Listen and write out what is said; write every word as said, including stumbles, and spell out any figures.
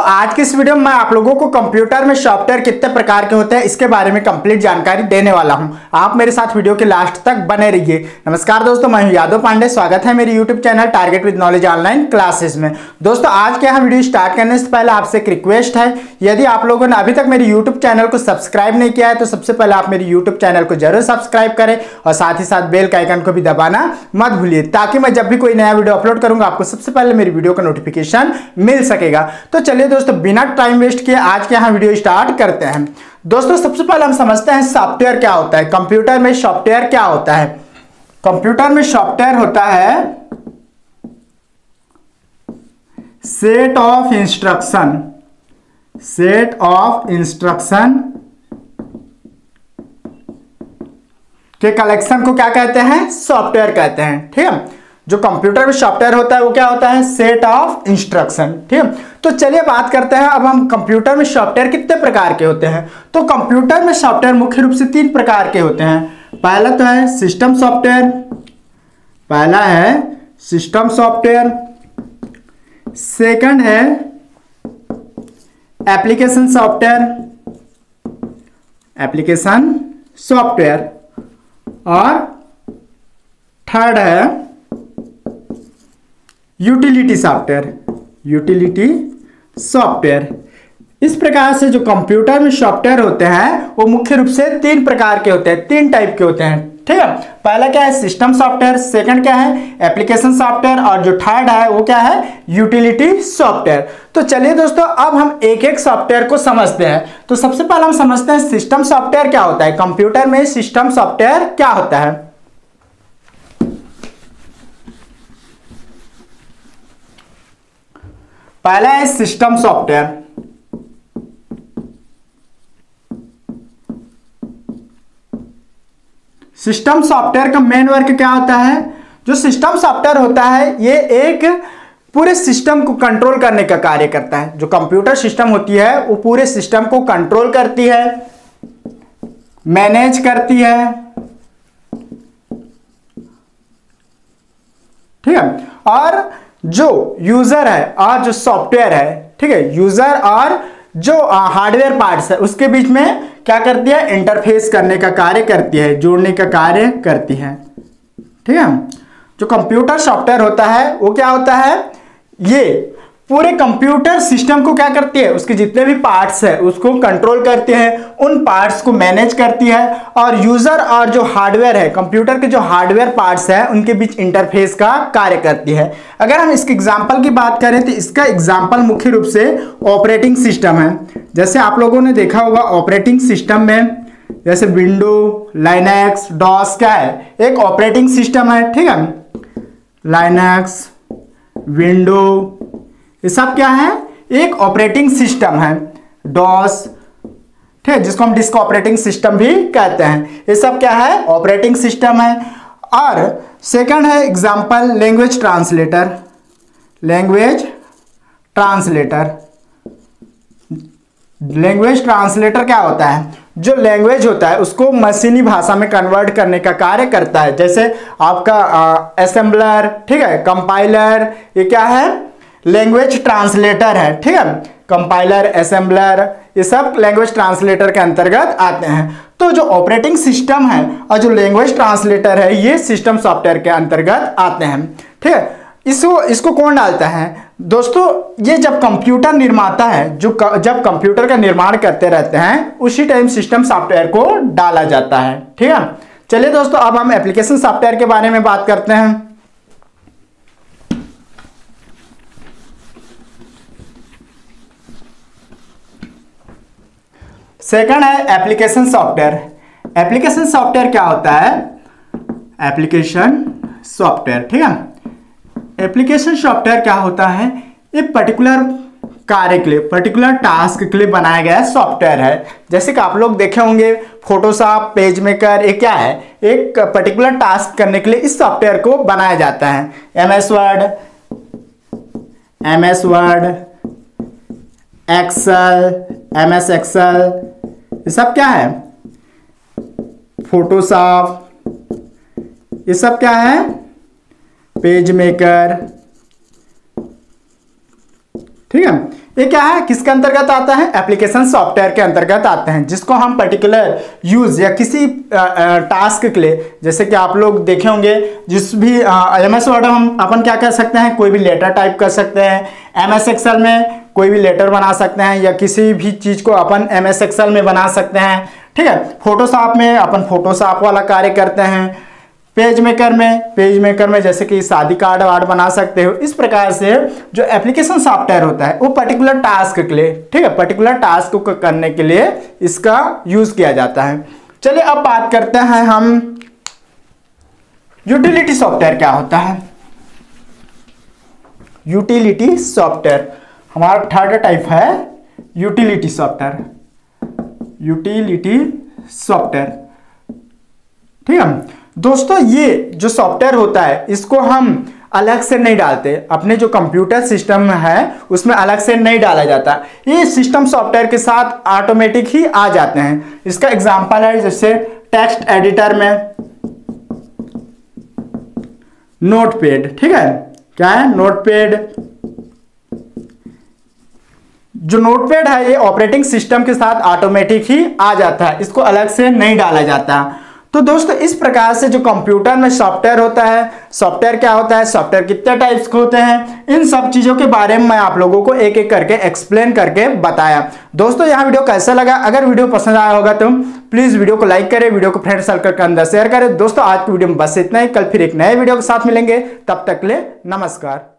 आज की इस वीडियो में मैं आप लोगों को कंप्यूटर में सॉफ्टवेयर कितने प्रकार के होते हैं इसके बारे में कंप्लीट जानकारी देने वाला हूं। आप मेरे साथ वीडियो के लास्ट तक बने रहिए। नमस्कार दोस्तों, मैं हूं यादव पांडे। स्वागत है मेरे YouTube channel target with knowledge online classes में। दोस्तों आज के यहाँ वीडियो स्टार्ट करने से पहले आपसे एक रिक्वेस्ट है, यदि आप लोगों ने अभी तक मेरे यूट्यूब चैनल को सब्सक्राइब नहीं किया है तो सबसे पहले आप मेरे यूट्यूब चैनल को जरूर सब्सक्राइब करें और साथ ही साथ बेल का आइकन को भी दबाना मत भूलिए, ताकि मैं जब भी कोई नया वीडियो अपलोड करूंगा आपको सबसे पहले मेरी वीडियो का नोटिफिकेशन मिल सकेगा। तो चलिए दोस्तों बिना टाइम वेस्ट किए आज के यहाँ वीडियो स्टार्ट करते हैं। दोस्तों सबसे पहले हम समझते हैं सॉफ्टवेयर क्या होता है। कंप्यूटर में सॉफ्टवेयर क्या होता है? कंप्यूटर में सॉफ्टवेयर होता है set of instruction set of instruction के कलेक्शन को क्या कहते हैं? सॉफ्टवेयर कहते हैं। ठीक है, जो कंप्यूटर में सॉफ्टवेयर होता है वो क्या होता है? Set of instruction. ठीक है, तो चलिए बात करते हैं अब हम कंप्यूटर में सॉफ्टवेयर कितने प्रकार के होते हैं। तो कंप्यूटर में सॉफ्टवेयर मुख्य रूप से तीन प्रकार के होते हैं। पहला तो है सिस्टम सॉफ्टवेयर पहला है सिस्टम सॉफ्टवेयर सेकंड है एप्लीकेशन सॉफ्टवेयर एप्लीकेशन सॉफ्टवेयर और थर्ड है यूटिलिटी सॉफ्टवेयर यूटिलिटी सॉफ्टवेयर। इस प्रकार से जो कंप्यूटर में सॉफ्टवेयर होते हैं वो मुख्य रूप से तीन प्रकार के होते हैं, तीन टाइप के होते हैं। ठीक है, पहला क्या है? सिस्टम सॉफ्टवेयर, सेकंड क्या है? एप्लीकेशन सॉफ्टवेयर और जो थर्ड है वो क्या है? Utility software. तो चलिए दोस्तों अब हम एक एक सॉफ्टवेयर को समझते हैं। तो सबसे पहले हम समझते हैं सिस्टम सॉफ्टवेयर क्या होता है। कंप्यूटर में सिस्टम सॉफ्टवेयर क्या होता है? पहला है सिस्टम सॉफ्टवेयर। सिस्टम सॉफ्टवेयर का मेन वर्क क्या होता है? जो सिस्टम सॉफ्टवेयर होता है ये एक पूरे सिस्टम को कंट्रोल करने का कार्य करता है। जो कंप्यूटर सिस्टम होती है वो पूरे सिस्टम को कंट्रोल करती है, मैनेज करती है। ठीक है, और जो यूजर है और जो सॉफ्टवेयर है, ठीक है, यूजर और जो हार्डवेयर पार्ट्स है उसके बीच में क्या करती है? इंटरफेस करने का कार्य करती है, जोड़ने का कार्य करती है। ठीक है, जो कंप्यूटर सॉफ्टवेयर होता है वो क्या होता है? ये पूरे कंप्यूटर सिस्टम को क्या करती है? उसके जितने भी पार्ट्स है उसको कंट्रोल करती है, उन पार्ट्स को मैनेज करती है और यूजर और जो हार्डवेयर है, कंप्यूटर के जो हार्डवेयर पार्ट्स है उनके बीच इंटरफेस का कार्य करती है। अगर हम इसके एग्जांपल की बात करें तो इसका एग्जांपल मुख्य रूप से ऑपरेटिंग सिस्टम है। जैसे आप लोगों ने देखा होगा ऑपरेटिंग सिस्टम में जैसे विंडो, लाइनक्स, डॉस क्या है? एक ऑपरेटिंग सिस्टम है। ठीक है, लाइनक्स, विंडो ये सब क्या है? एक ऑपरेटिंग सिस्टम है। डॉस, ठीक है, जिसको हम डिस्क ऑपरेटिंग सिस्टम भी कहते हैं, ये सब क्या है? ऑपरेटिंग सिस्टम है। और सेकंड है example language translator language translator language translator क्या होता है? जो लैंग्वेज होता है उसको मशीनी भाषा में कन्वर्ट करने का कार्य करता है। जैसे आपका असेंबलर, ठीक है, कंपाइलर, ये क्या है? लैंग्वेज ट्रांसलेटर है। ठीक है, कंपाइलर, असेंबलर ये सब लैंग्वेज ट्रांसलेटर के अंतर्गत आते हैं। तो जो ऑपरेटिंग सिस्टम है और जो लैंग्वेज ट्रांसलेटर है ये सिस्टम सॉफ्टवेयर के अंतर्गत आते हैं। ठीक है, इसको इसको कौन डालता है? दोस्तों ये जब कंप्यूटर निर्माता है, जो क, जब कंप्यूटर का निर्माण करते रहते हैं उसी टाइम सिस्टम सॉफ्टवेयर को डाला जाता है। ठीक है, चलिए दोस्तों अब हम एप्लीकेशन सॉफ्टवेयर के बारे में बात करते हैं। सेकंड है एप्लीकेशन सॉफ्टवेयर। एप्लीकेशन सॉफ्टवेयर क्या होता है? एप्लीकेशन सॉफ्टवेयर, ठीक है, एप्लीकेशन सॉफ्टवेयर क्या होता है? ये पर्टिकुलर कार्य के लिए, पर्टिकुलर टास्क के लिए बनाया गया सॉफ्टवेयर है। जैसे कि आप लोग देखे होंगे फोटोशॉप, पेज मेकर, ये क्या है? एक पर्टिकुलर टास्क करने के लिए इस सॉफ्टवेयर को बनाया जाता है। M S Word M S Word Excel, M S Excel, ये सब क्या है? फोटोशॉप, ये सब क्या है? पेज मेकर, ठीक है। ये क्या है, किसके अंतर्गत आता है, एप्लीकेशन सॉफ्टवेयर के अंतर्गत आते हैं, जिसको हम पर्टिकुलर यूज या किसी टास्क के लिए, जैसे कि आप लोग देखे होंगे जिस भी एम एस वर्ड हम अपन क्या कर सकते हैं, कोई भी लेटर टाइप कर सकते हैं, एम एस एक्सेल में कोई भी लेटर बना सकते हैं, या किसी भी चीज को अपन एम एस एक्सेल में बना सकते हैं, ठीक है। फोटोशॉप में अपन फोटोशॉप वाला कार्य करते हैं, पेज मेकर में पेज मेकर में जैसे कि शादी कार्ड वार्ड बना सकते हो। इस प्रकार से जो एप्लीकेशन सॉफ्टवेयर होता है वो पर्टिकुलर टास्क के लिए, ठीक है, पर्टिकुलर टास्क को करने के लिए इसका यूज किया जाता है। चलिए अब बात करते हैं हम यूटिलिटी सॉफ्टवेयर क्या होता है। यूटिलिटी सॉफ्टवेयर हमारा थर्ड टाइप है यूटिलिटी सॉफ्टवेयर, यूटिलिटी सॉफ्टवेयर, ठीक है दोस्तों। ये जो सॉफ्टवेयर होता है इसको हम अलग से नहीं डालते, अपने जो कंप्यूटर सिस्टम है उसमें अलग से नहीं डाला जाता, ये सिस्टम सॉफ्टवेयर के साथ ऑटोमेटिक ही आ जाते हैं। इसका एग्जांपल है जैसे टेक्स्ट एडिटर में नोटपैड, ठीक है, क्या है नोटपैड। जो नोटपैड है ये ऑपरेटिंग सिस्टम के साथ ऑटोमेटिक ही आ जाता है, इसको अलग से नहीं डाला जाता। तो दोस्तों इस प्रकार से जो कंप्यूटर में सॉफ्टवेयर होता है, सॉफ्टवेयर क्या होता है, सॉफ्टवेयर कितने टाइप्स के होते हैं, इन सब चीजों के बारे में मैं आप लोगों को एक एक करके एक्सप्लेन करके बताया। दोस्तों यहाँ वीडियो कैसा लगा, अगर वीडियो पसंद आया होगा तो प्लीज वीडियो को लाइक करें, वीडियो को फ्रेंड सर्कल के अंदर शेयर करें। दोस्तों आज की वीडियो में बस इतना ही, कल फिर एक नए वीडियो के साथ मिलेंगे, तब तक के लिए नमस्कार।